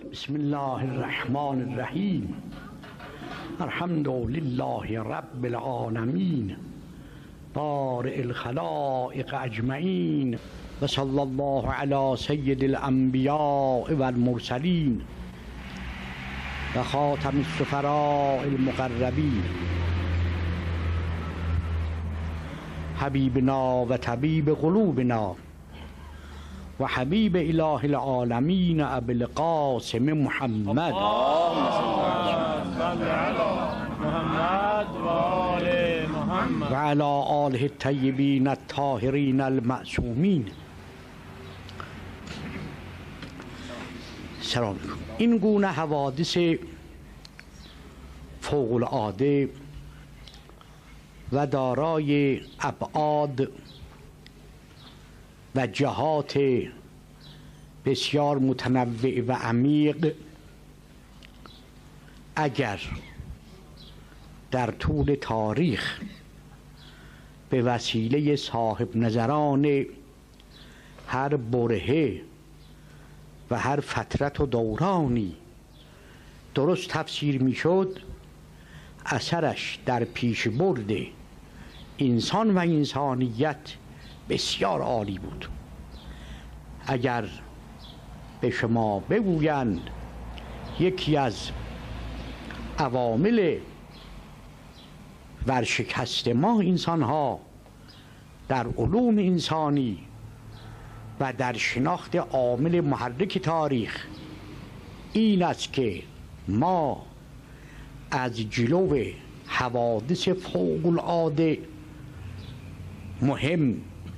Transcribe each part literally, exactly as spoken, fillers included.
بسم الله الرحمن الرحیم. الحمد لله رب العالمین بارئ الخلائق اجمعین و صلی الله علی سید الانبیاء و المرسلین و خاتم السفراء المقربین حبیبنا و طبیب قلوبنا و حبیب اله العالمین ابی القاسم محمد و علی آله الطیبین الطاهرین المعصومین. سلام علیکم. این گونه حوادث فوق العاده و دارای ابعاد و جهات بسیار متنوع و عمیق اگر در طول تاریخ به وسیله صاحب نظران هر برهه و هر فترت و دورانی درست تفسیر میشد، اثرش در پیشبرد انسان و انسانیت بسیار عالی بود. اگر به شما بگویند یکی از عوامل ورشکست ما انسان ها در علوم انسانی و در شناخت عامل محرک تاریخ این است که ما از جلو حوادث فوق العاده مهم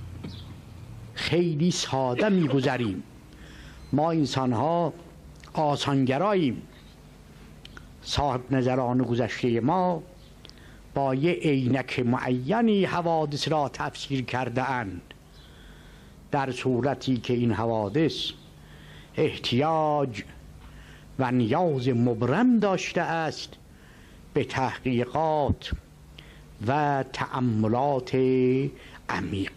خیلی ساده میگذریم. ما انسان ها آسانگراییم. صاحب نظران گذشته ما با یه عینک معینی حوادث را تفسیر کرده اند، در صورتی که این حوادث احتیاج و نیاز مبرم داشته است به تحقیقات و تأملات عمیق.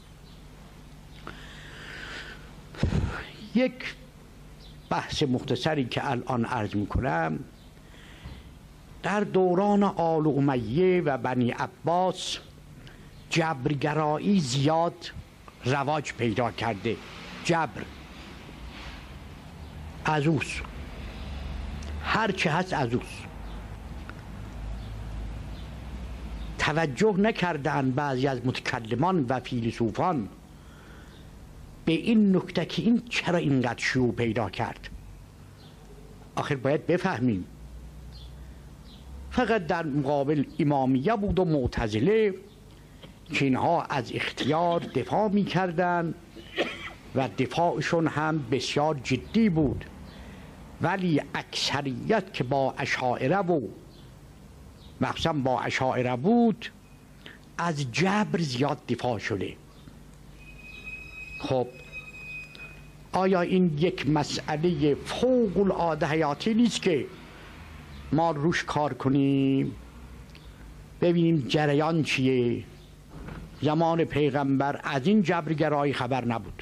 یک بحث مختصری که الان عرض میکنم، در دوران آل امیه و بنی عباس جبرگرایی زیاد رواج پیدا کرده. جبر ازوس، هر چه هست ازوس. توجه نکردند بعضی از متکلمان و فیلسوفان به این نکته که این چرا اینقدر شیوع پیدا کرد. آخر باید بفهمیم فقط در مقابل امامیه بود و معتزله که اینها از اختیار دفاع می کردن و دفاعشون هم بسیار جدی بود، ولی اکثریت که با اشاعره و مخصوصا با اشاعره بود از جبر زیاد دفاع شده. خب آیا این یک مسئله فوق العاده حیاتی نیست که ما روش کار کنیم، ببینیم جریان چیه؟ زمان پیغمبر از این جبرگرایی خبر نبود.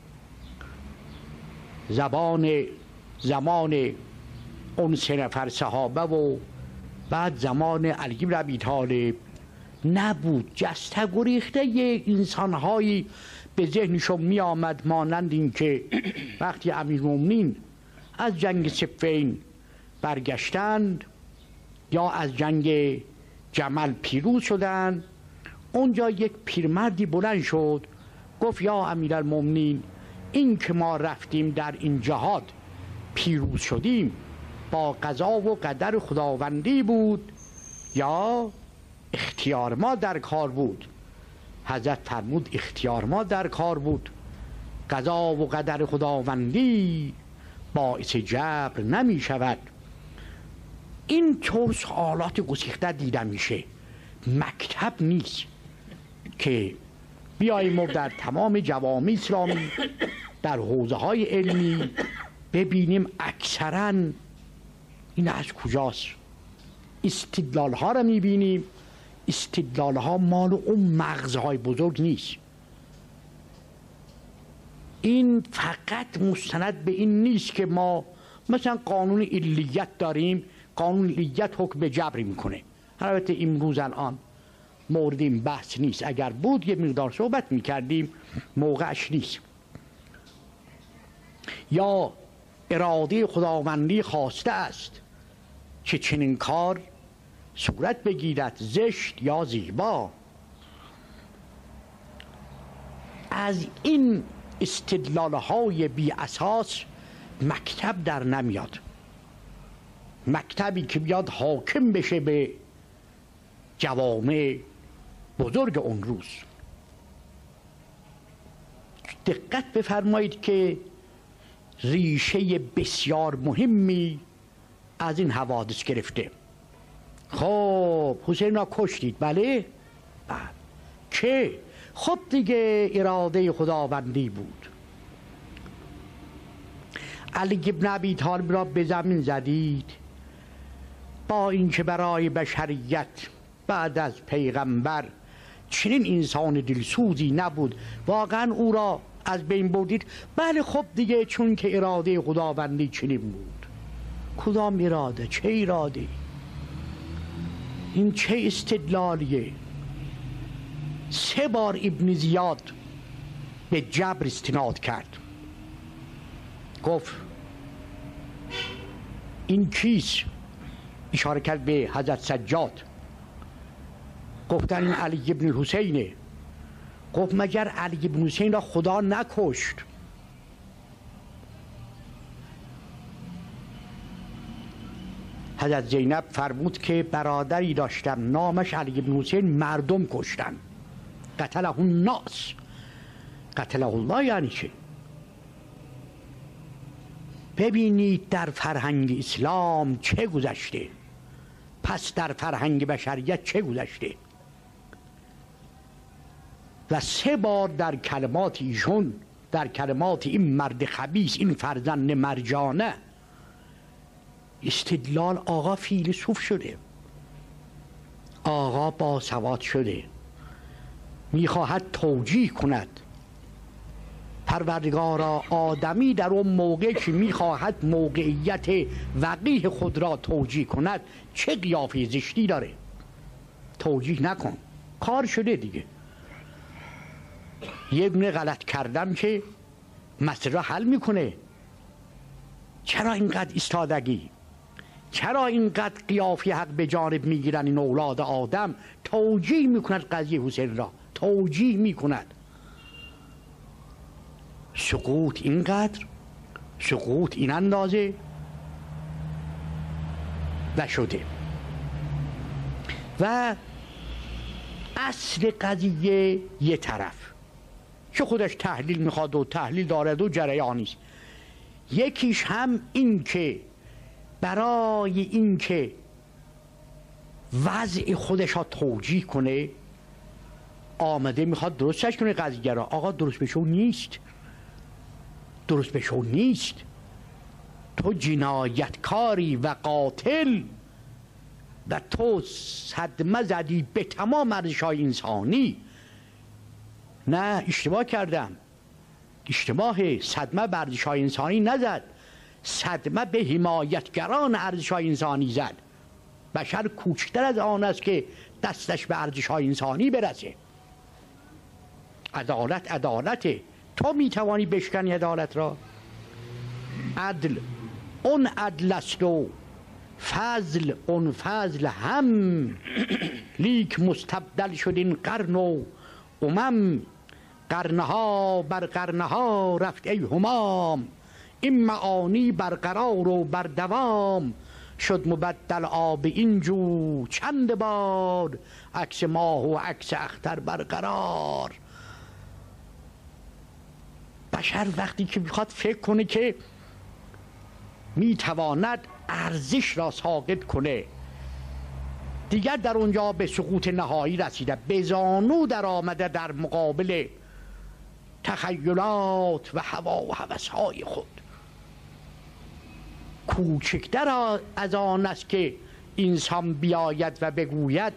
زبان زمان اون سه نفر صحابه و بعد زمان علی بن ابی طالب نبود. جسته گریخته انسانهایی به ذهنشون می آمد، مانند این که وقتی امیرالمومنین از جنگ صفین برگشتند یا از جنگ جمل پیروز شدند، اونجا یک پیرمردی بلند شد گفت یا امیرالمومنین، این که ما رفتیم در این جهاد پیروز شدیم با قضا و قدر خداوندی بود یا اختیار ما در کار بود؟ حضرت فرمود اختیار ما در کار بود. قضا و قدر خداوندی باعث جبر نمی شود. این طور سوالات گسیخته دیده میشه. مکتب نیست که بیاییم ما در تمام جوامع اسلامی در حوزه های علمی ببینیم اکثرا این از کجاست. استدلال ها را میبینیم، استدلال ها مال اون مغزهای بزرگ نیست. این فقط مستند به این نیست که ما مثلا قانون علیت داریم، قانون علیت حکم به جبری میکنه. البته امروز الان مورد این بحث نیست، اگر بود یه مقدار صحبت میکردیم، موقعش نیست. یا اراده خداوندی خواسته است که چنین کار صورت بگیرد، زشت یا زیبا. از این استدلال‌های بی اساس مکتب در نمیاد. مکتبی که بیاد حاکم بشه به جوامع بزرگ اون روز. دقت بفرمایید که ریشه بسیار مهمی از این حوادث گرفته. خب حسین را کشتید، بله؟ بله. که خب دیگه اراده خداوندی بود. علی بن ابی طالب را به زمین زدید، با اینکه برای بشریت بعد از پیغمبر چنین انسان دلسوزی نبود، واقعا او را از بین بردید. بله خب دیگه، چون که اراده خداوندی چنین بود. کدام اراده؟ چه اراده؟ این چه استدلالیه؟ سه بار ابن زیاد به جبر استناد کرد، گفت این کیست؟ اشاره کرد به حضرت سجاد. گفتن این علی ابن حسینه. گفت مگر علی ابن حسین را خدا نکشت؟ حضرت زینب فرمود که برادری داشتم نامش علی ابن حسین، مردم کشتن. قتله الناس. قتله الله یعنی چه؟ ببینید در فرهنگ اسلام چه گذشته، پس در فرهنگ بشریت چه گذشته. و سه بار در کلمات ایشون، در کلمات این مرد خبیث، این فرزند مرجانه، استدلال آقا فیلسوف شده، آقا باسواد شده، میخواهد توجیه کند. پروردگارا آدمی در اون موقع که میخواهد موقعیت وقیح خود را توجیه کند چه قیافه زشتی داره. توجیه نکن، کار شده دیگه. یه دونه غلط کردم که مسئله را حل میکنه. چرا اینقدر ایستادگی؟ چرا اینقدر قیافه حق به جانب میگیرن این اولاد آدم؟ توجیه میکند قضیه حسین را، توجیه میکند. سقوط اینقدر، سقوط این اندازه و شده. و اصل قضیه یه طرف که خودش تحلیل میخواد و تحلیل دارد و جریانیست. یکیش هم این که برای این که وضع خودش را توجیه کنه آمده میخواد درستش کنه قضیه را. آقا درست بشو نیست، درست بشو نیست. تو جنایتکاری و قاتل و تو صدمه زدی به تمام ارزش‌های انسانی. نه اشتباه کردم، اشتباه. صدمه به ارزش‌های انسانی نزد، صدمه به حمایتگران ارزش‌های انسانی زد. بشر کوچکتر از آن است که دستش به ارزش‌های انسانی برسه. عدالت عدالته، تو میتوانی بشکنی عدالت را. عدل اون عدل است و فضل اون فضل هم، لیک مستبدل شد این قرن و امم. قرنها بر قرنها رفت ای همام، این معانی برقرار و بر دوام. شد مبدل آب این جو چند بار، عکس ماه و عکس اختر برقرار. بشر وقتی که میخواد فکر کنه که میتواند ارزش را ساقط کنه، دیگر در اونجا به سقوط نهایی رسیده، به زانو در آمده در مقابل تخیلات و هوا و هوس‌های خود. کوچکتر از آن است که انسان بیاید و بگوید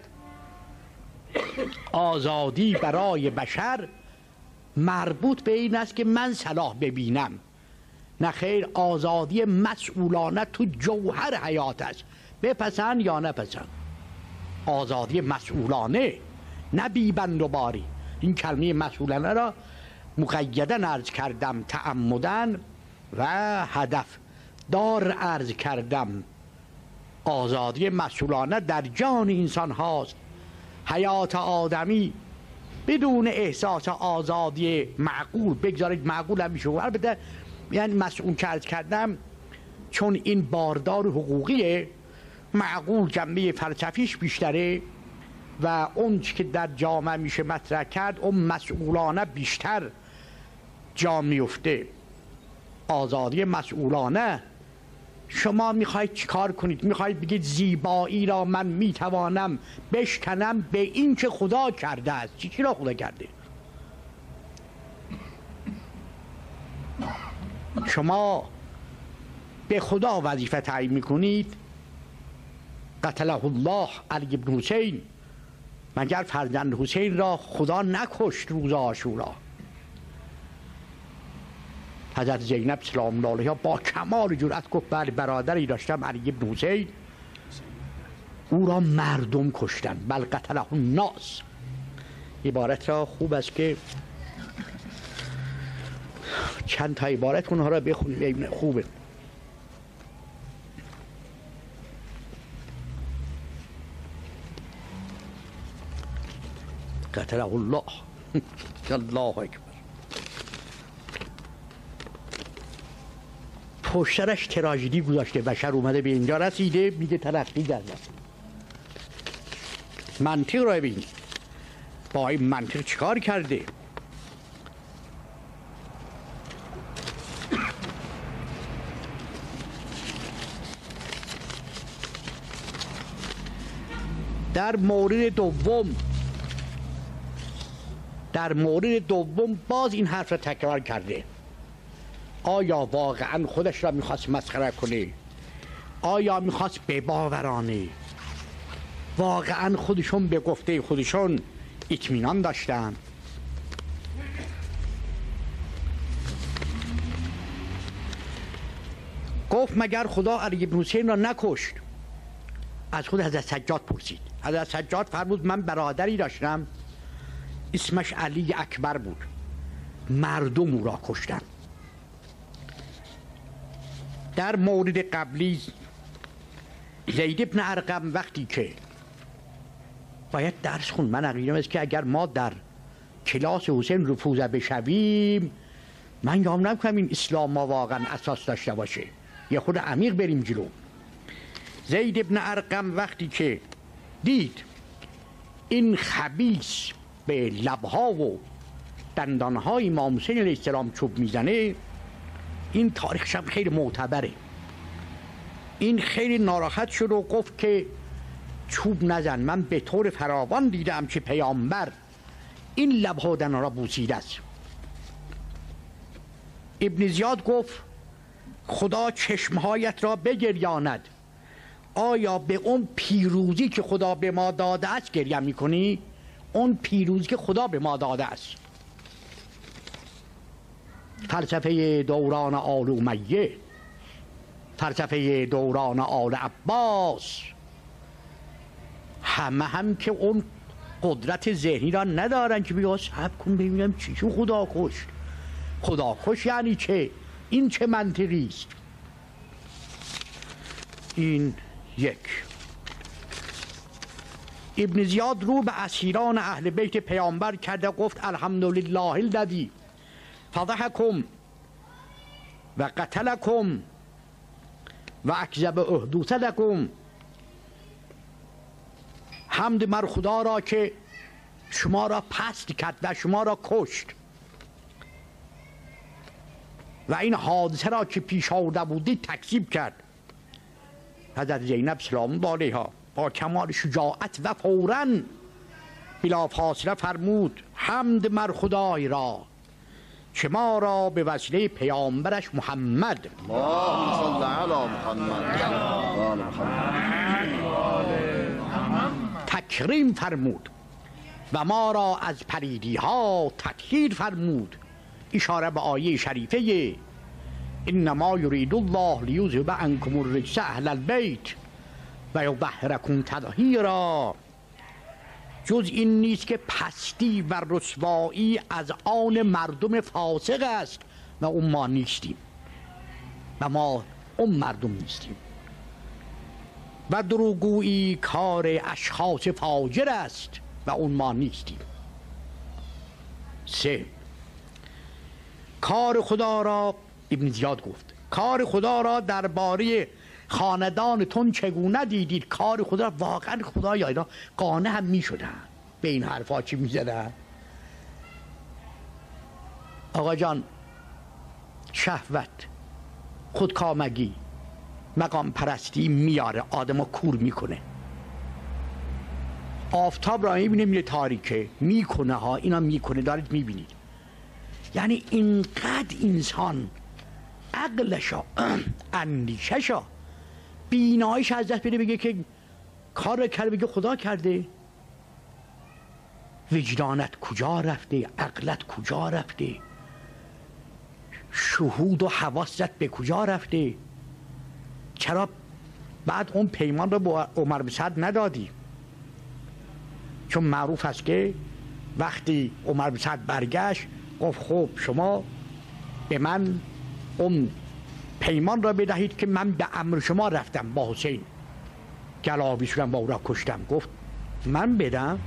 آزادی برای بشر مربوط به این است که من صلاح ببینم، نه خیر، آزادی مسئولانه تو جوهر حیات است، بپسند یا نپسند. آزادی مسئولانه، نه بیبند و باری. این کلمه مسئولانه را مقیداً عرض کردم، تعمداً و هدف دار عرض کردم. آزادی مسئولانه در جان انسان هاست. حیات آدمی بدون احساس آزادی معقول، بگذارید معقول هم میشه، البته یعنی مسئول که عرض کردم چون این باردار حقوقیه، معقول جنبه فلسفیش بیشتره و اون که در جامعه میشه مطرح کرد اون مسئولانه بیشتر جا میفته. آزادی مسئولانه، شما میخواید چیکار کنید؟ میخواید بگید زیبایی را من میتوانم بشکنم به این که خدا کرده است. چی چی را خدا کرده؟ شما به خدا وظیفه تعیین میکنید. قتله الله علی بن حسین، مگر فرزند حسین را خدا نکشت روز عاشورا؟ حضرت زینب سلام الله علیها با کمال جرأت گفت بله برادری داشتم علی بن حسین، او را مردم کشتن، بل قتله الناس. عبارت را خوب است که چند تا عبارت اونها را بخونیم، خوبه. قتله الله الله اکبر. پشترش تراژدی گذاشته، بشر اومده به اینجا رسیده، میگه ترقی کردن. منطق رو ببین، با این منطق چیکار کرده؟ در مورد دوم در مورد دوم باز این حرف را تکرار کرده. آیا واقعا خودش را میخواست مسخره کنه؟ آیا میخواست بباورانه؟ واقعا خودشون به گفته خودشون اطمینان داشتن؟ گفت مگر خدا علی بن حسین را نکشت؟ از خود حضرت سجاد پرسید. حضرت سجاد فرمود من برادری داشتم اسمش علی اکبر بود، مردم او را کشتن. در مورد قبلی زید بن ارقم وقتی که باید درس خون، من عقیدم است که اگر ما در کلاس حسین رفوزه بشویم، من یام نمیکنم این اسلام ما واقعا اساس داشته باشه. یه خود عمیق بریم جلو. زید بن ارقم وقتی که دید این خبیث به لبها و دندانهای امام حسین علیه السلام چوب میزنه، این تاریخش هم خیلی معتبره، این خیلی ناراحت شد و گفت که چوب نزن، من به طور فراوان دیدم که پیامبر این لبها و دندان را بوسیده است. ابن زیاد گفت خدا چشمهایت را بگریاند، آیا به اون پیروزی که خدا به ما داده است گریه میکنی؟ اون پیروزی که خدا به ما داده است. فلسفه دوران آل امیه، فلسفه دوران آل عباس، همه هم که اون قدرت ذهنی را ندارن که بیا صبر کن ببینم چی چون خدا کشت. خدا کش یعنی چه؟ این چه منطقی است؟ این یک. ابن زیاد رو به اسیران اهل بیت پیامبر کرده، گفت الحمدلله الذی فضحکم و قتلکم و اکذب احدوثکم. حمد مر خدا را که شما را پست کرد و شما را کشت و این حادثه را که پیش آورده بودید تکذیب کرد. حضرت زینب سلام الله علیها با کمال شجاعت و فوراً بلا فاصله فرمود حمد مر خدای را که ما را به وسیله پیامبرش محمد اللهم صل علی محمد تکریم فرمود و ما را از پلیدی ها تطهیر فرمود. اشاره به آیه شریفه انما یرید الله لیذهب عنکم الرجس اهل البیت و یطهرکم تطهیرا. جز این نیست که پستی و رسوایی از آن مردم فاسق است و اون ما نیستیم و ما اون مردم نیستیم. و دروغگویی کار اشخاص فاجر است و اون ما نیستیم. سه، کار خدا را، ابن زیاد گفت کار خدا را درباره خاندانتون چگونه دیدید؟ کار خدا واقعا خدا یا اینا قانع هم می شدن به این حرفا چی می زدن؟ آقا جان، شهوت، خودکامگی، مقام پرستی میاره آدمو کور میکنه. آفتاب را میبینه میره تاریکه میکنه ها، اینا میکنه، دارید میبینید. یعنی اینقدر انسان عقلشا اندیششا بینایش از دست بده بگه که کار کرده، بگه خدا کرده. وجدانت کجا رفته؟ عقلت کجا رفته؟ شهود و حواست به کجا رفته؟ چرا بعد اون پیمان رو با عمر بن سعد ندادی؟ چون معروف است که وقتی عمر بن سعد برگشت گفت خب شما به من اون پیمان را بدهید که من به امر شما رفتم با حسین گلاوی شدم با او را کشتم. گفت من بدم؟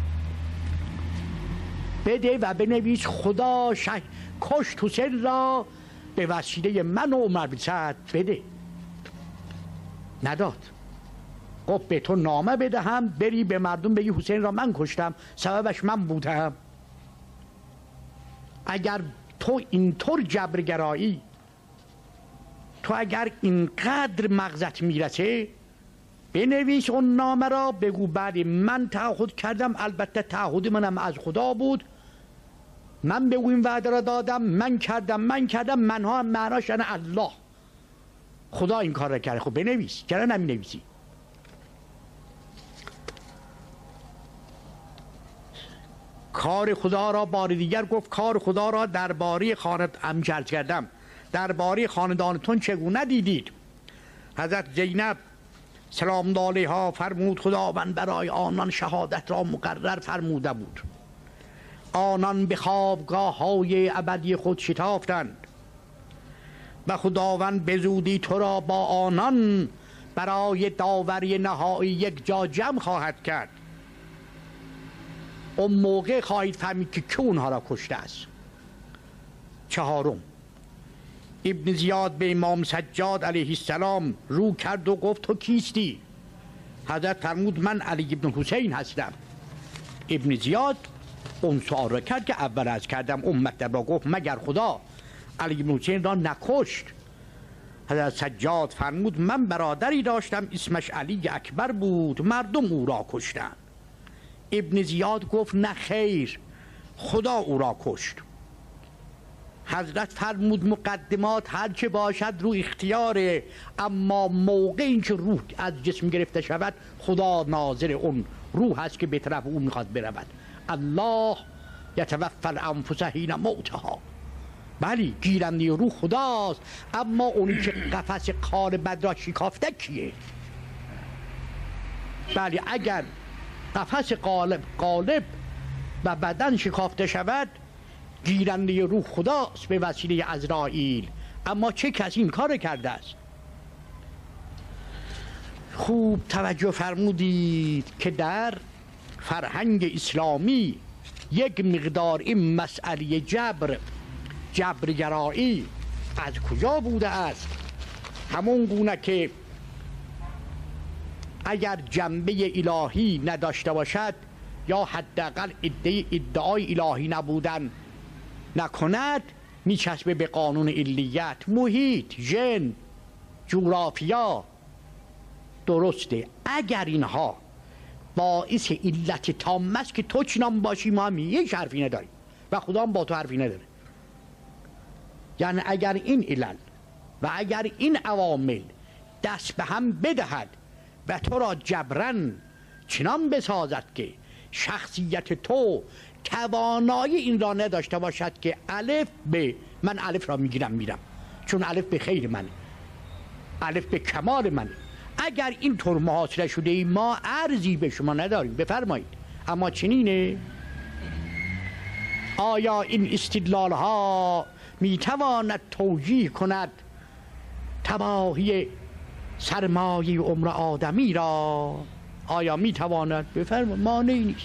بده و بنویس خدا شه... کشت حسین را به وسیله من و عمر بن سعد، بده. نداد. گفت به تو نامه بدهم بری به مردم بگی حسین را من کشتم، سببش من بودم. اگر تو اینطور جبرگرایی، تو اگر اینقدر مغزت میرسه، بنویس اون نامه را، بگو بعد من تعهد کردم، البته تعهد منم از خدا بود، من به این وعده را دادم، من کردم من کردم منها هم معناش یعنی الله، خدا این کار را کرده. خب بنویس، چرا نمی نویسی؟ کار خدا را بار دیگر گفت کار خدا را درباره خاند امجرد کردم درباره خاندانتون چگونه دیدید؟ حضرت زینب سلام علیها فرمود خداوند برای آنان شهادت را مقرر فرموده بود. آنان به خوابگاه های ابدی خود شتافتند و خداوند به زودی تو را با آنان برای داوری نهایی یک جا جمع خواهد کرد. اون موقع خواهید فهمید که که اونها را کشته است. چهارم، ابن زیاد به امام سجاد علیه السلام رو کرد و گفت تو کیستی؟ حضرت فرمود من علی ابن حسین هستم. ابن زیاد اون سوال را کرد که اول از کردم، اون مطلب را گفت مگر خدا علی ابن حسین را نکشت؟ حضرت سجاد فرمود من برادری داشتم اسمش علی اکبر بود، مردم او را کشتند. ابن زیاد گفت نه خیر، خدا او را کشت. حضرت فرمود مقدمات هر چه باشد رو اختیاره، اما موقع این که روح از جسم گرفته شود خدا ناظر اون روح هست که به طرف او میخواد برود. الله یتوفی الانفس حین موتها. بلی گیرنده روح خداست، اما اونی که قفس قال بد را شکافته کیه؟ بلی اگر قفس قالب قالب و بدن شکافته شود گیرنده روح خداست به وسیله عزرائیل، اما چه کسی این کار کرده است؟ خوب توجه فرمودید که در فرهنگ اسلامی یک مقدار این مسئله جبر جبرگرایی از کجا بوده است؟ همون گونه که اگر جنبه الهی نداشته باشد یا حداقل ادعای ادعای الهی نبودن نکند، میچسبه به قانون علیت، محیط، ژن، جغرافیا. درسته اگر اینها باعث علت تام است که تو چنان باشی ما هم یک حرفی نداریم و خدا هم با تو حرفی نداره. یعنی اگر این علل و اگر این عوامل دست به هم بدهد و تو را جبران چنان بسازد که شخصیت تو توانایی این را نداشته باشد که الف به من الف را میگیرم میرم، چون الف به خیر منه، الف به کمال منه. اگر اینطور محاصره شده ای ما عرضی به شما نداریم، بفرمایید. اما چنینه؟ آیا این استدلال ها میتواند توجیه کند تباهی سرمایه عمر آدمی را؟ آیا میتواند؟ بفرمایید، مانعی نیست.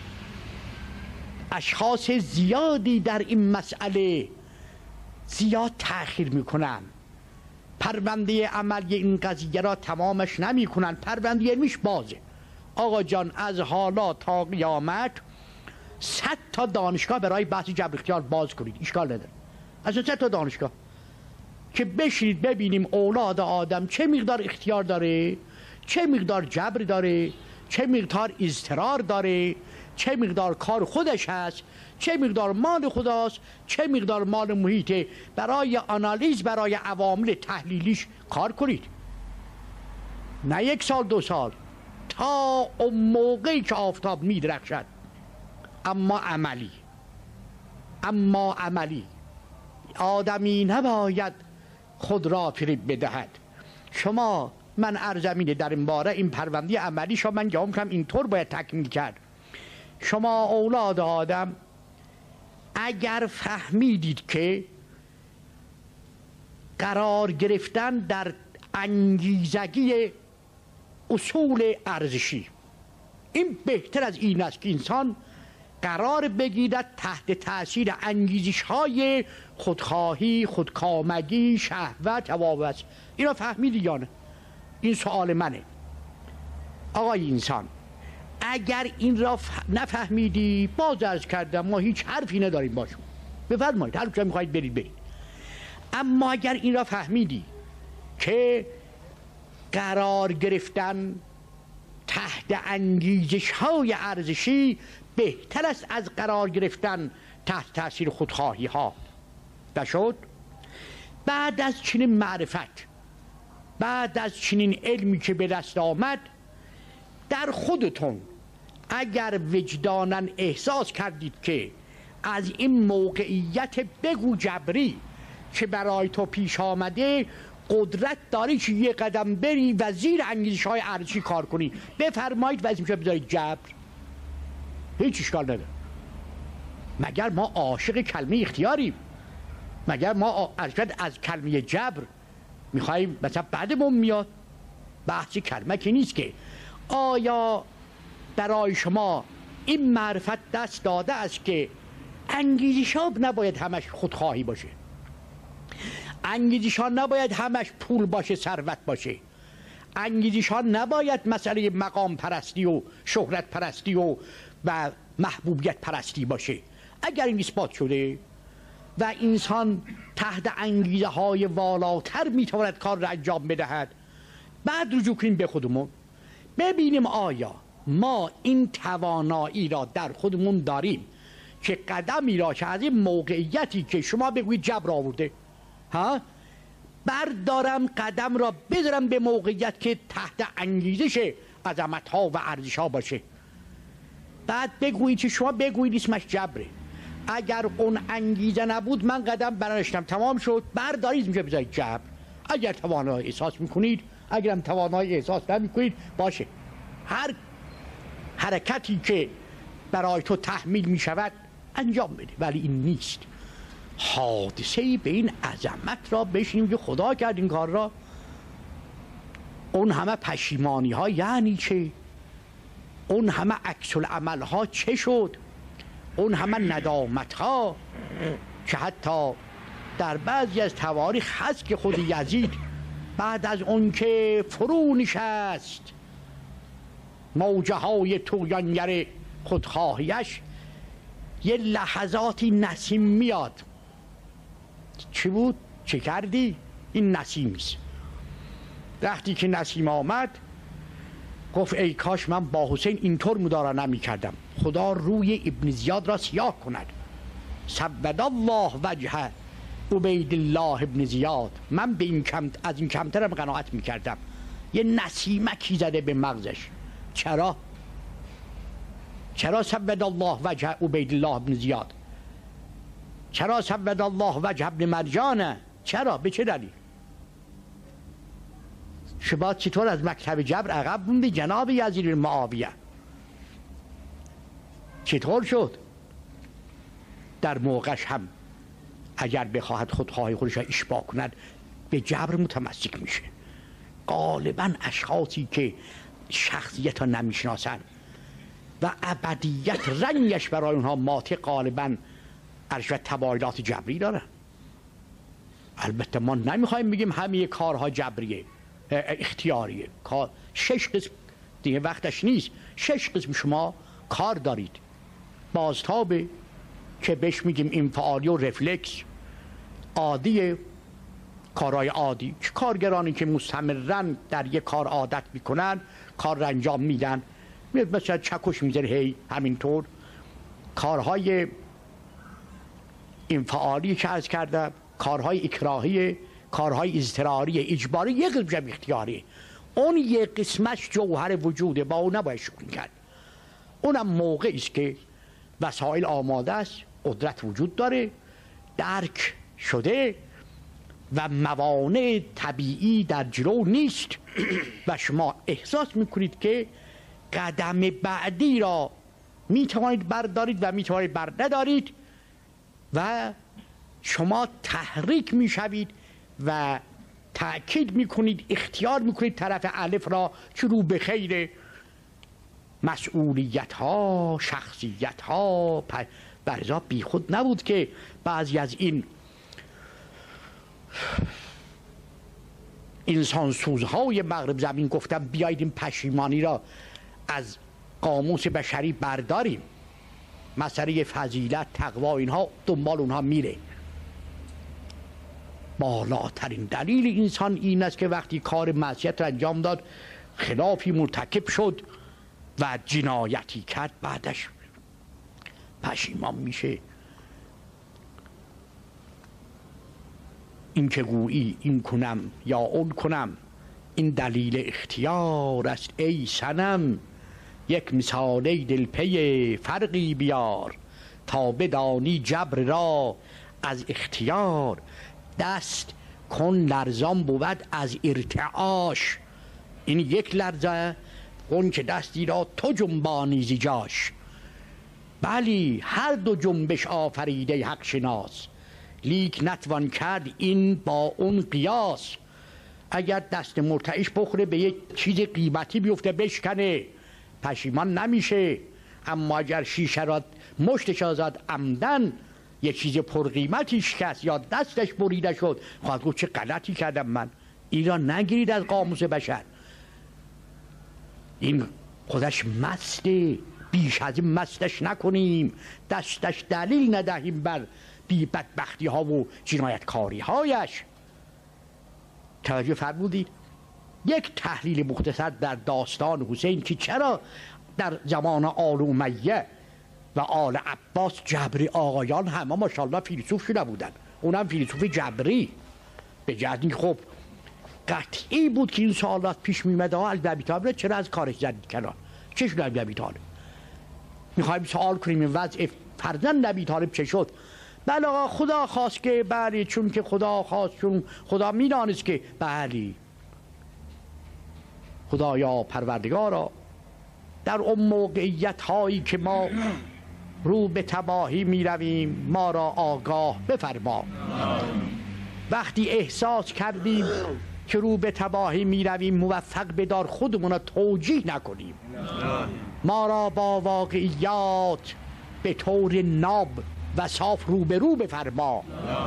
اشخاص زیادی در این مسئله زیاد تأخیر میکنن، پرونده عملی این قضیه را تمامش نمی کنن. پرونده علمیش بازه. آقا جان، از حالا تا قیامت صد تا دانشگاه برای بحث جبر اختیار باز کنید، اشکال نداره. از صد تا دانشگاه که بشید ببینیم اولاد آدم چه مقدار اختیار داره، چه مقدار جبر داره، چه مقدار اضطرار داره، چه مقدار کار خودش هست، چه مقدار مال خداست، چه مقدار مال محیطه. برای آنالیز، برای عوامل تحلیلیش کار کنید. نه یک سال دو سال، تا اون موقعی که آفتاب می درخشد. اما عملی، اما عملی آدمی نباید خود را فریب بدهد. شما، من ارزمینه در این باره، این پرونده عملی شما من جواب کنم اینطور باید تکمیل کرد. شما اولاد آدم اگر فهمیدید که قرار گرفتن در انگیزگی اصول ارزشی، این بهتر از این است که انسان قرار بگیرد تحت تأثیر انگیزش های خودخواهی، خودکامگی، شهوت، هواوس. اینا فهمیدی یا نه؟ این سوال منه. آقای انسان، اگر این را نفهمیدی، باز عرض کردم ما هیچ حرفی نداریم با شما، بفرمایید، هر کجا میخواید برید برید. اما اگر این را فهمیدی که قرار گرفتن تحت انگیزش های ارزشی بهتر است از قرار گرفتن تحت تاثیر خودخواهی ها، نشد؟ بعد از چنین معرفت، بعد از چنین علمی که به دست آمد، در خودتون اگر وجداناً احساس کردید که از این موقعیت بگو جبری که برای تو پیش آمده قدرت داری که یه قدم بری و زیر انگیزش های ارزشی کار کنی، بفرمایید و از اینجا بذارید جبر. هیچ اشکال نداره. مگر ما عاشق کلمه اختیاریم؟ مگر ما از کلمه جبر میخواییم مثلا بعدمون میاد؟ بحث کلمه که نیست که. آیا برای شما این معرفت دست داده است که انگیزش ها نباید همش خودخواهی باشه، انگیزش ها نباید همش پول باشه، ثروت باشه، انگیزش ها نباید مسئله مقام پرستی و شهرت پرستی و و محبوبیت پرستی باشه؟ اگر این اثبات شده و انسان تحت انگیزه های والاتر میتواند کار را انجام بدهد، بعد رجوع کنیم به خودمون، ببینیم آیا ما این توانایی را در خودمون داریم که قدمی را که از این موقعیتی که شما بگویید جبر آورده، ها، بردارم قدم را بذارم به موقعیت که تحت انگیزش عظمت ها و ارزش ها باشه. بعد بگویید که شما بگویید اسمش جبره. اگر اون انگیزه نبود من قدم برنشتم، تمام شد، بردارید میشه بذارید جبر. اگر توانایی احساس میکنید، اگرم توانایی احساس نمیکنید، باشه، هر حرکتی که برای تو تحمیل میشود انجام بده. ولی این نیست. حادثه‌ای به این عظمت را بشینیم که خدا کرد این کار را. اون همه پشیمانی ها یعنی چه؟ اون همه عکس العمل ها چه شد؟ اون همه ندامت ها که حتی در بعضی از تواریخ هست که خود یزید بعد از اون که فرو نشست موجه های طغیانگر خودخواهیش، یه لحظاتی نسیم میاد. چی بود؟ چه کردی؟ این نسیم است. وقتی که نسیم آمد گفت ای کاش من با حسین اینطور مدارا نمی کردم، خدا روی ابن زیاد را سیاه کند. سبد الله وجه عبید الله ابن زیاد. من به این کم از این کمترم قناعت می کردم. یه نسیمکی زده به مغزش. چرا؟ چرا سبد الله وجه عبید الله ابن زیاد؟ چرا سبد الله وجه ابن مرجانه؟ چرا؟ به چه دلیل؟ شما چطور از مکتب جبر عقب موندی جناب یزید بن معاویه؟ چطور شد؟ در موقعش هم اگر بخواهد خودخواهی خودش را اشباع کند به جبر متمسک میشه. غالبا اشخاصی که شخصیت را نمیشناسن و ابدیت رنگش برای اونها ماته غالبا ارج و تبایلات جبری دارن. البته ما نمیخوایم بگیم همه کارها جبریه، اختیاریه. شش قسم دیگه وقتش نیست، شش قسم شما کار دارید. بازتابه که بهش میگیم انفعالی و رفلکس، عادیه، کارهای عادی که کارگرانی که مستمرن در یک کار عادت میکنن کار را انجام میدن، مثلا چکش میزنه هی همینطور. کارهای انفعالی که عرض کردم، کارهای اکراهی، کارهای اضطراری، اجباری، یک قسمش اختیاری. اون یک قسمش جوهر وجوده، با اون نباید شکل کرد. اونم موقعی است که وسایل آماده است، قدرت وجود داره، درک شده و موانع طبیعی در جلو نیست و شما احساس میکنید که قدم بعدی را میتوانید بردارید و میتوانید بر ندارید و شما تحریک میشوید و تأکید میکنید، اختیار میکنید طرف الف را که رو به خیر مسئولیت ها، شخصیت ها. برزا بی خود نبود که بعضی از این انسان سوزهای مغرب زمین گفتم بیایید این پشیمانی را از قاموس بشری برداریم. مسئله فضیلت، تقوا، اینها دنبال اونها میره. بالاترین دلیل انسان این است که وقتی کار معصیت را انجام داد، خلافی مرتکب شد و جنایتی کرد، بعدش پشیمان میشه. این که گویی این کنم یا اون کنم، این دلیل اختیار است ای صنم. یک مثاله دلپی فرقی بیار، تا بدانی جبر را از اختیار. دست کن لرزان بود از ارتعاش، این یک لرزه اون که دستی را تو جنبانی زی جاش. بلی هر دو جنبش آفریده حق شناس، لیک نتوان کرد این با اون قیاس. اگر دست مرتعش بخوره به یک چیز قیمتی بیفته بشکنه، پشیمان نمیشه. اما اگر شیشه را مشتش آزاد عمدن یه چیز پرقیمتی شکست یا دستش بریده شد، خواهد گفت چه غلطی کردم من. این را نگیرید از قاموس بشر، این خودش مسته، بیش از این مستش نکنیم، دستش دلیل ندهیم بر بی بدبختی ها و جنایتکاری هایش. توجه فرمودید؟ یک تحلیل مختصر در داستان حسین که چرا در زمان آل امیه و آل عباس جبری آقایان همه ماشاءالله فیلسوف شده بودن، اونم فیلسوف جبری. به جهت خب قطعی بود که این سوالات پیش میمده ها. علی بن ابی طالب چرا از کارش زدید کنار؟ چه شد علی بن ابی طالب؟ میخوایم سوال کنیم این وضع فرزند نبی طالب چه شد؟ بله آقا خدا خواست که، بله چون که خدا خواست، چون خدا میدانست که، بله خدایا پروردگارا در اون موقعیت هایی که ما رو به تباهی می رویم ما را آگاه بفرما. وقتی احساس کردیم که رو به تباهی می رویم موفق بدار خودمون را توجیه نکنیم، ما را با واقعیات به طور ناب و صاف رو به رو بفرما.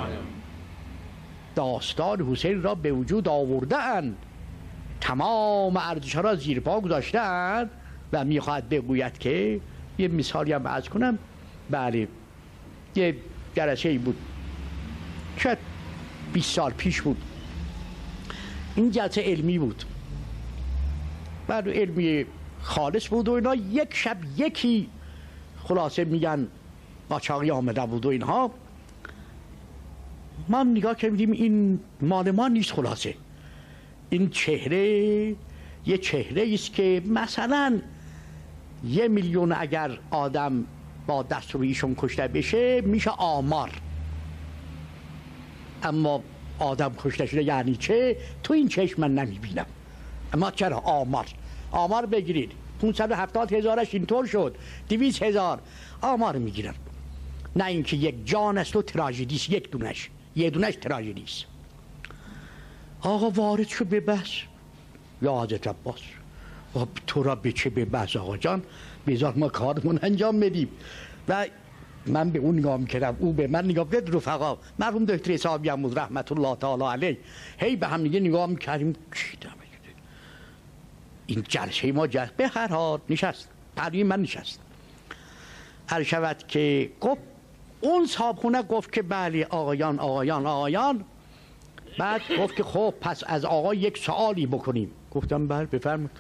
داستان حسین را به وجود آورده اند، تمام ارزش را زیر پا گذاشته اند و میخواهد بگوید که یه مثالی هم عرض کنم. بله یه جلسه ای بود، شاید بیست سال پیش بود. این جلسه علمی بود، بعد علمی خالص بود و اینا. یک شب یکی خلاصه میگن قاچاقی آمده بود و اینها. ما نگاه کردیم این مال ما نیست. خلاصه این چهره یه چهره است که مثلا یه میلیون اگر آدم با دست روی ایشون کشته بشه میشه آمار، اما آدم کشته شده یعنی چه؟ تو این چشم من نمیبینم. اما چرا؟ آمار آمار بگیرید، پانصد و هفتاد هزارش اینطور شد، دویست هزار آمار میگیرن. نه اینکه یک جان است و تراژدیست، یک دونش یک دونش تراژدیست. آقا وارد شد به بحث. یا حضرت عباس تو را به چه به بحث آقا جان؟ بذار ما کارمون انجام بدیم. و من به اون نگاه میکردم، او به من نگاه کرد. رفقا مرحوم دکتر حسابی هم بود رحمت الله تعالی علیه، هی به هم دیگه نگاه میکردیم این جلسه ما جلسه به هر حال نشست. پروین من نشست. هر شود که گفت اون صاحبخونه گفت که بله آقایان آقایان آقایان. بعد گفت که خب پس از آقا یک سوالی بکنیم. گفتم بله بفرمایید.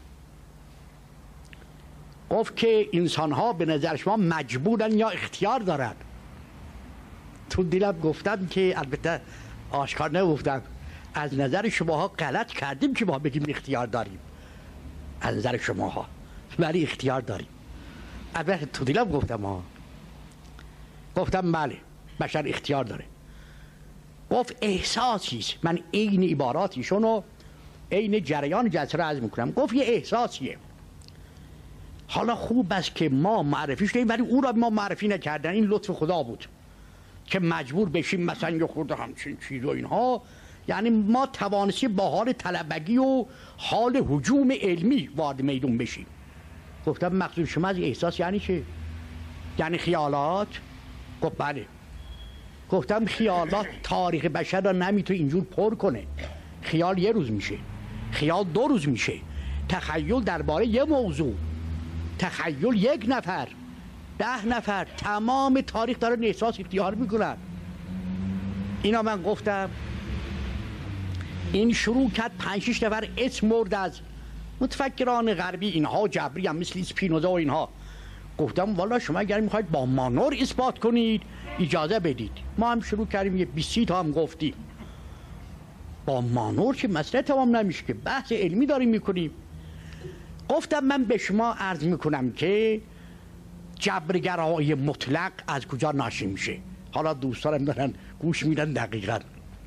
گفت که انسان ها به نظر شما مجبورن یا اختیار دارن؟ تو دلم گفتم که البته آشکار نگفتم، از نظر شماها غلط کردیم که ما بگیم اختیار داریم. از نظر شماها ولی اختیار داریم. البته تو دلم گفتم ها. گفتم بله بشر اختیار داره. گفت احساسیست. من عین عباراتیشون و عین جریان جلسه رو عرض میکنم. گفت یه احساسیه. حالا خوب است که ما معرفیش داریم ولی او را ما معرفی نکردن. این لطف خدا بود که مجبور بشیم مثلا یه خورده همچین چیز و اینها. یعنی ما توانستی با حال طلبگی و حال هجوم علمی وارد میدون بشیم. گفتم مقصود شما از احساس یعنی چه؟ یعنی خیالات؟ گفت بله. گفتم خیالات تاریخ بشر را نمیتونه اینجور پر کنه. خیال یه روز میشه، خیال دو روز میشه. تخیل درباره یه موضوع، تخیل یک نفر، ده نفر، تمام تاریخ دارن احساس اختیار میکنن. اینا من گفتم این شروع کرد پنج شش نفر اسم مرد از متفکران غربی، اینها جبری هم مثل اسپینوزا و اینها. گفتم والا شما اگر میخواید با مانور اثبات کنید اجازه بدید. ما هم شروع کردیم یه بیست تا هم گفتیم. با مانور که مسئله تمام نمیشه که بحث علمی داریم میکنیم. گفتم من به شما عرض میکنم که جبرگرایی مطلق از کجا ناشی میشه. حالا دوستانم دارن گوش میدن دقیقا.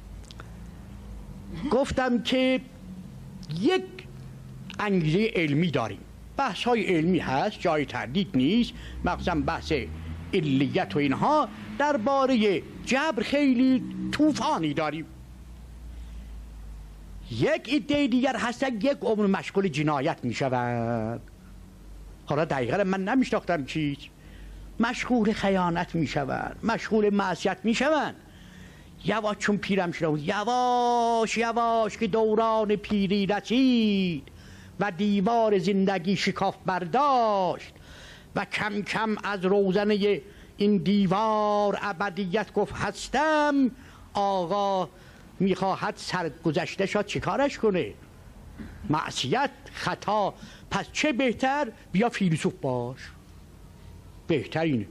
گفتم که یک انگیزه علمی داریم، بحث های علمی هست جای تردید نیست، مخصوصا بحث علیت و اینها. درباره جبر خیلی طوفانی داریم. یک ایده دیگر هست یک عمر مشغول جنایت میشوند. حالا دقیقا من نمیشناختم چیز. مشغول خیانت میشوند، مشغول معصیت میشوند. یواش چون پیرم شده بود، یواش یواش که دوران پیری رسید و دیوار زندگی شکاف برداشت و کم کم از روزنه این دیوار ابدیت گفت هستم. آقا میخواهد سرگذشته شد چیکارش کنه؟ معصیت، خطا. پس چه بهتر بیا فیلسوف باش. بهتر اینه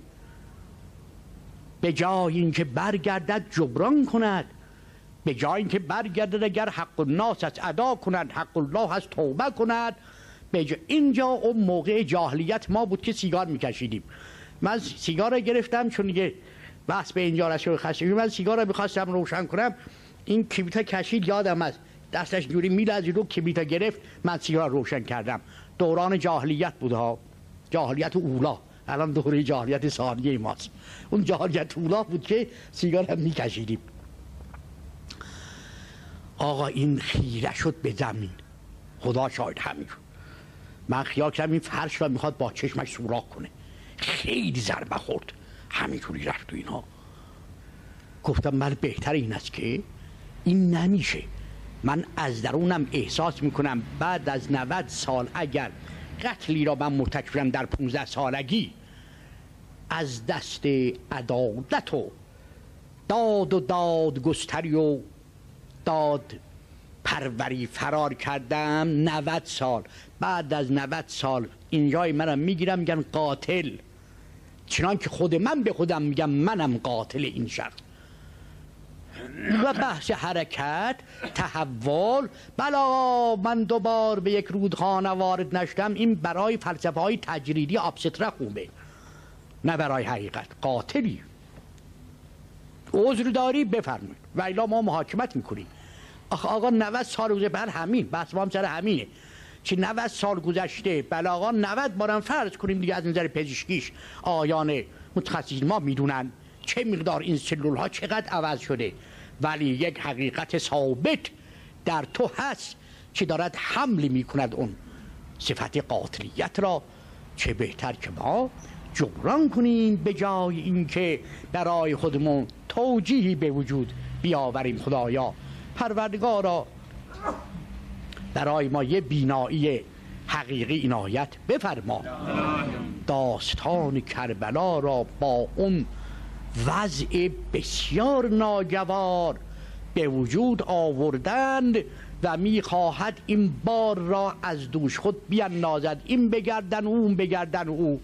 به جای اینکه برگردد جبران کند، به جای اینکه برگردد اگر حق الناس است ادا کند، حق الله است توبه کند. به جا اینجا اون موقع جاهلیت ما بود که سیگار میکشیدیم. من سیگار رو گرفتم چون دیگه بحث به اینجا رسید خستگی. من سیگار رو میخواستم روشن کنم، این کبریت کشید یادم از دستش جوری میلرزید رو کبریت گرفت. من سیگار روشن کردم. دوران جاهلیت بود ها، جاهلیت اولا. الان دوره جاهلیت ثانیه ماست. اون جاهلیت اولا بود که سیگار هم میکشیدیم. آقا این خیره شد به زمین. خدا شاید همین. من خیال کردم این فرش را میخواد با چشمش سوراخ کنه. خیلی ضربه خورد، همینجوری رفت تو اینها. گفتم من بهتر این است که این نمیشه. من از درونم احساس میکنم بعد از نود سال اگر قتلی را من مرتکبم در پانزده سالگی، از دست عدالت و داد و دادگستری و داد پروری فرار کردم. نود سال بعد از نود سال اینجای منم میگیرم میگن قاتل، چنان که خود من به خودم میگم منم قاتل این شخص. و بحث حرکت، تحول. بلا من دوبار به یک رودخانه وارد نشدم. این برای فلسفه های تجریدی آبسترا خوبه، نه برای حقیقت. قاتلی عذر داری بفرمایید و الا ما محاکمت میکنیم. آخه آقا نود سال گذشته، بر همین بحث ما هم سر همینه که نود سال گذشته. بله آقا نود بارم فرض کنیم دیگه، از نظر پزشکیش آیان متخصصین ما میدونن چه مقدار این سلول ها چقدر عوض شده، ولی یک حقیقت ثابت در تو هست که دارد حمل میکند اون صفت قاتلیت را. چه بهتر که ما جبران کنیم به جای اینکه برای خودمون توجیهی به وجود بیاوریم. خدایا پروردگارا برای ما یه بینایی حقیقی عنایت بفرما. داستان کربلا را با اون وضع بسیار ناگوار به وجود آوردند و میخواهد این بار را از دوش خود بیندازد، این بگردن او اون بگردن او.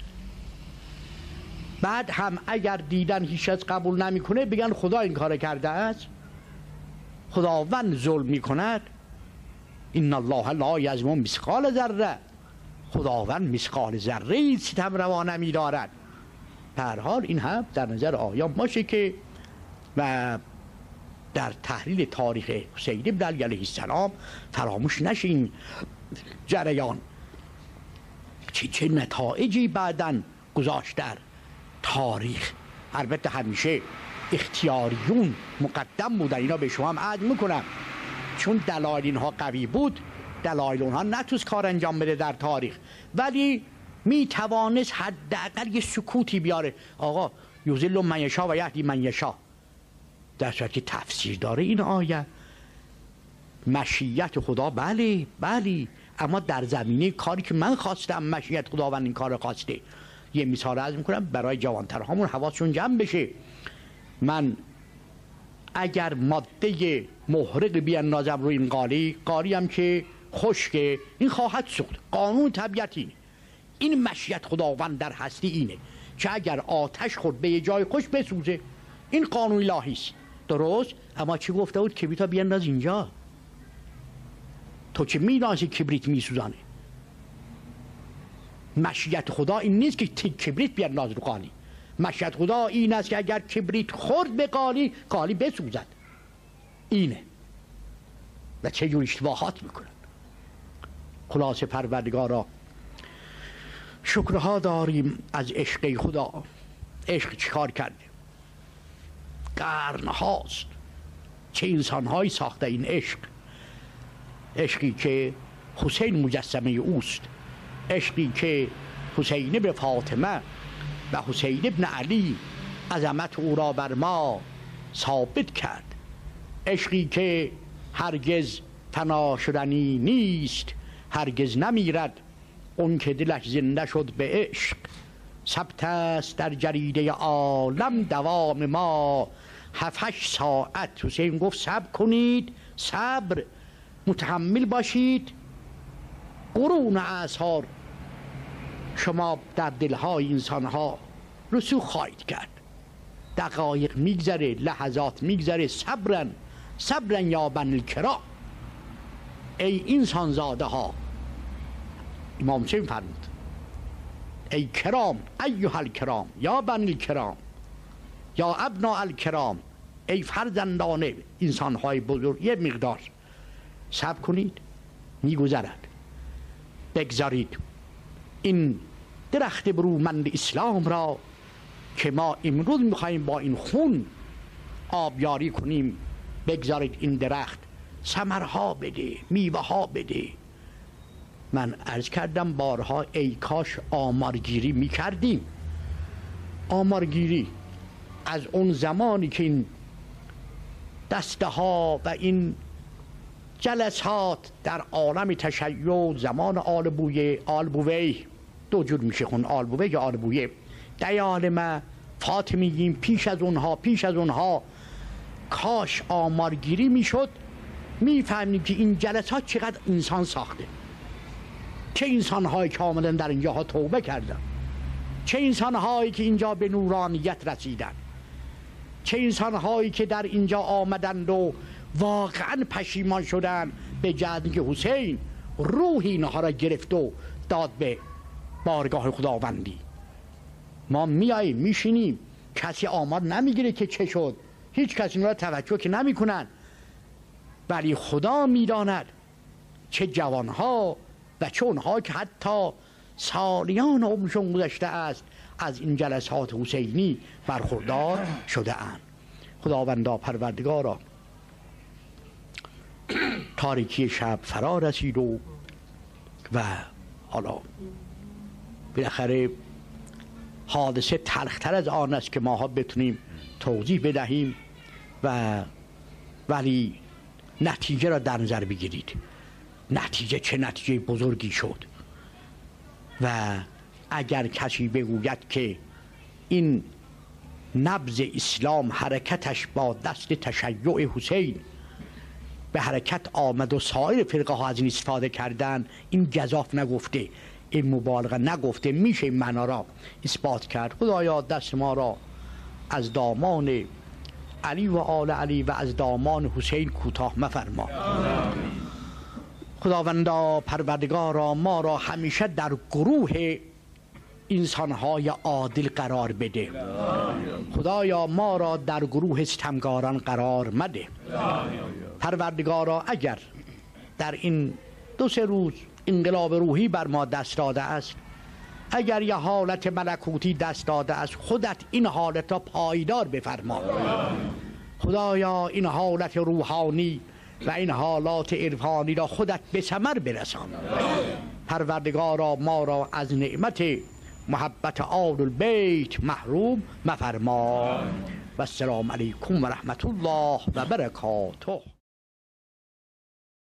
بعد هم اگر دیدن هیچ از قبول نمیکنه بگن خدا این کار کرده است، خداوند ظلم میکند. این الله لا یظلم مثقال ذره، خداوند مثقال ذره ستم روا نمیدارد. به هر حال این هم در نظر آیان باشه که و در تحلیل تاریخ حسین بن علی علیه السلام فراموش نشین جریان چه چه نتایجی بعداً گذاشت در تاریخ. البته همیشه اختیاریون مقدم بودن، اینا به شما هم عرض میکنم، چون دلایل اینها قوی بود دلایل اونها نتوست کار انجام بده در تاریخ، ولی می توانست حداقل یه سکوتی بیاره. آقا یضل من یشاء و یهدی من یشاء، در صورتی که تفسیر داره این آیه. مشیت خدا بله بله، اما در زمینه کاری که من خواستم مشیت خداوند این کار خواسته. یه مثال عرض میکنم برای جوانترهامون حواسشون جمع بشه. من اگر ماده محرق بیاندازم روی این قالی، قالی هم که خشکه این خواهد سوخت، قانون طبیعت اینه. این مشیت خداوند در هستی اینه که اگر آتش خورد به یه جای خوش بسوزه، این قانون الهی است. درست؟ اما چی گفته بود؟ کبریت ها بیانداز اینجا. تو چه میدانسی کبریت میسوزانه؟ مشیت خدا این نیست که کبریت بیانداز رو قالی. مشیت خدا این است که اگر کبریت خورد به قالی، قالی بسوزد. اینه. و چه جور اشتباهات میکنن. خلاصه پروردگارا شکرها داریم از عشق خدا. عشق چیکار کرده؟ قرن هاست چه انسانهایی ساخته این عشق. عشقی که حسین مجسمه اوست، عشقی که حسین ابن فاطمه و حسین ابن علی عظمت او را بر ما ثابت کرد، عشقی که هرگز فنا شدنی نیست، هرگز نمیرد اون که دلش زنده شد به عشق. ثبت است در جریده عالم دوام ما هفتش ساعت. حسین گفت صبر کنید، صبر، متحمل باشید. قرون اعصار شما در دلهای انسانها رسوخ خواهید کرد. دقایق میگذره، لحظات میگذره. صبرن صبرن یا بنی الکرام. ای انسان زاده ها، امام حسین فرمود ای کرام، ایها الکرام، یا بنی الکرام، یا ابناء الکرام، ای فرزندان انسانهای بزرگ، یه مقدار صبر کنید، میگذرد. بگذارید این درخت برومند اسلام را که ما امروز میخواییم با این خون آبیاری کنیم، بگذارید این درخت ثمرها بده، میوه ها بده. من عرض کردم بارها ای کاش آمارگیری میکردیم. آمارگیری از اون زمانی که این دسته ها و این جلسات در عالم تشیع، زمان آل بویه، آل بویه دو جور میشه خون، آل بویه یا آل بویه، دیالمه، فاطمیین، پیش از اونها پیش از اونها کاش آمارگیری میشد، میفهمیم که این جلسات چقدر انسان ساخته. چه انسانهایی که آمدن در اینجاها توبه کردن، چه انسانهایی که اینجا به نورانیت رسیدن، چه انسانهایی که در اینجا آمدند و واقعا پشیمان شدن به جهت که حسین روح اینها را گرفت و داد به بارگاه خداوندی. ما میاییم میشینیم کسی آمار نمیگیره که چه شد، هیچ کسی اینا را توجه که نمیکنن، ولی خدا میداند چه جوانها و چه اونها که حتی سالیان عمرشون گذشته است از این جلسات حسینی برخوردار شده اند. خداوندا پروردگارا، تاریکی شب فرا رسید و و حالا بالاخره حادثه تلختر از آن است که ماها بتونیم توضیح بدهیم و ولی نتیجه را در نظر بگیرید. نتیجه چه نتیجه بزرگی شد و اگر کسی بگوید که این نبض اسلام حرکتش با دست تشیع حسین به حرکت آمد و سایر فرقه ها از این استفاده کردن، این گزاف نگفته، این مبالغه نگفته، میشه این معنا را اثبات کرد. خدایا دست ما را از دامان علی و آل علی و از دامان حسین کوتاه مفرما. خداوندا پروردگارا، ما را همیشه در گروه انسانهای عادل قرار بده. خدایا ما را در گروه ستمگاران قرار مده. پروردگارا اگر در این دو سه روز انقلاب روحی بر ما دست داده است، اگر یه حالت ملکوتی دست داده است، خودت این حالت را پایدار بفرما. خدایا این حالت روحانی و این حالات عرفانی را خودت به ثمر برسان. پروردگارا ما را از نعمت محبت آل البیت محروم مفرما. و السلام علیکم و رحمت الله و برکاته.